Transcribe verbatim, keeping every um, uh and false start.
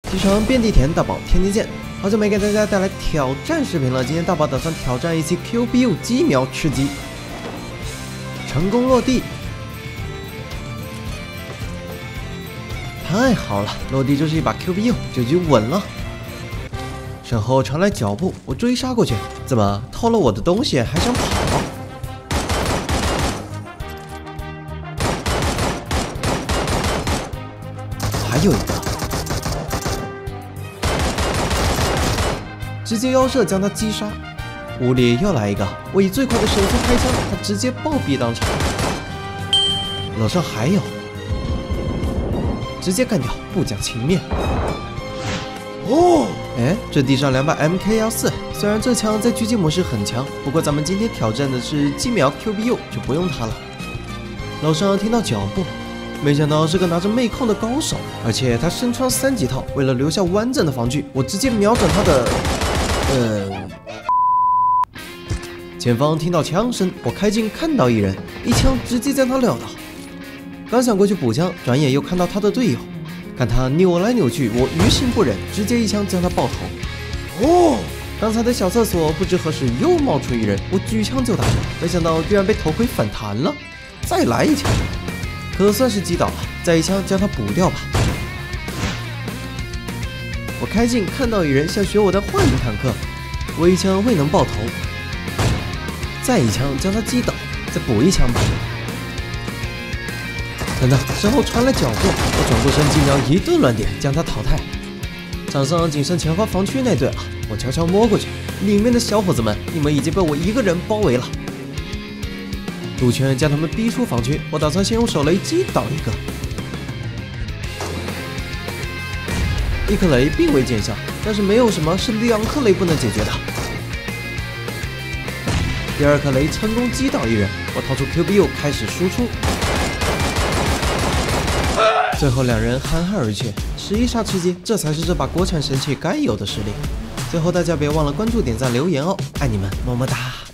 起床遍地舔，大宝天天见。好久没给大家带来挑战视频了，今天大宝打算挑战一期 Q B U 鸡苗吃鸡，成功落地，太好了，落地就是一把 Q B U， 这局稳了。身后传来脚步，我追杀过去，怎么偷了我的东西还想跑？还有一个。 直接腰射将他击杀，屋里又来一个，我以最快的手速开枪，他直接暴毙当场。楼上还有，直接干掉，不讲情面。哦，哎，这地上两把 M K 十四，虽然这枪在狙击模式很强，不过咱们今天挑战的是鸡苗 Q B U， 就不用它了。楼上听到脚步，没想到是个拿着妹控的高手，而且他身穿三级套，为了留下完整的防具，我直接瞄准他的。 呃，前方听到枪声，我开镜看到一人，一枪直接将他撂倒。刚想过去补枪，转眼又看到他的队友，看他扭来扭去，我于心不忍，直接一枪将他爆头。哦，刚才的小厕所不知何时又冒出一人，我举枪就打，没想到居然被头盔反弹了，再来一枪，可算是击倒了，再一枪将他补掉吧。 我开镜看到一人想学我的幻影坦克，我一枪未能爆头，再一枪将他击倒，再补一枪吧。等等，身后传来脚步，我转过身，鸡苗一顿乱点将他淘汰。场上仅剩前方防区那队了，我悄悄摸过去，里面的小伙子们，你们已经被我一个人包围了。路圈将他们逼出防区，我打算先用手雷击倒一个。 一颗雷并未见效，但是没有什么是两颗雷不能解决的。第二颗雷成功击倒一人，我掏出 Q B U 开始输出。最后两人含恨而去，十一杀吃鸡，这才是这把国产神器该有的实力。最后大家别忘了关注、点赞、留言哦，爱你们，么么哒。